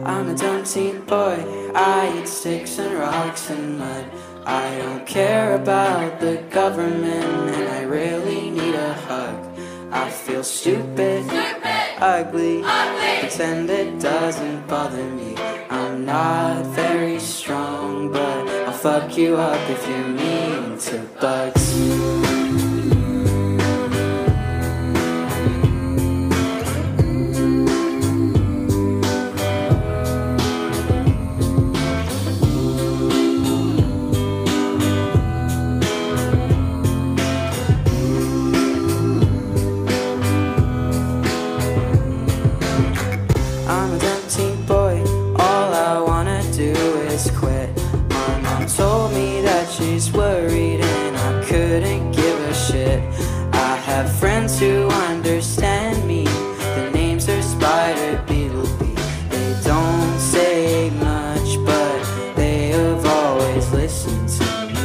I'm a dumb teen boy, I eat sticks and rocks and mud. I don't care about the government, and I really need a hug. I feel stupid, ugly, pretend it doesn't bother me. I'm not very strong, but I'll fuck you up if you're mean to bugs. I'm a dumb teen boy, all I wanna do is quit. My mom told me that she's worried and I couldn't give a shit. I have friends who understand me, the names are Spider, Beetle Bee. They don't say much, but they have always listened to me.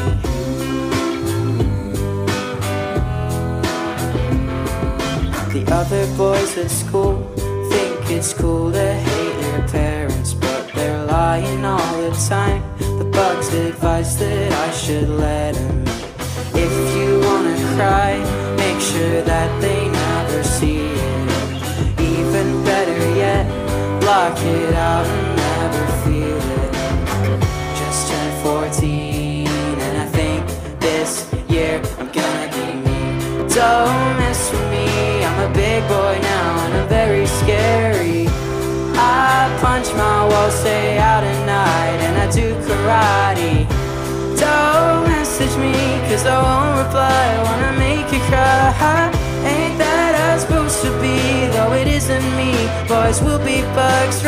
The other boys at school think it's cool to hate your parents, but they're lying all the time. The bugs advise that I should let them in. If you wanna cry, make sure that they never see it. Even better yet, block it out and never feel it. Just turned 14 and I think this year I'm gonna be me. Don't mess with me, I'm a big boy now and I'm very scary. I punch my walls, stay out at night, and I do karate. Don't message me, cause I won't reply, I wanna make you cry. Ain't that how it's supposed to be, though it isn't me. Boys will be bugs,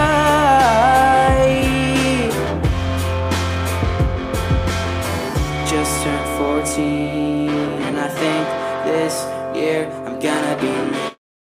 right? Just turned 14 and I think this year I'm gonna be me.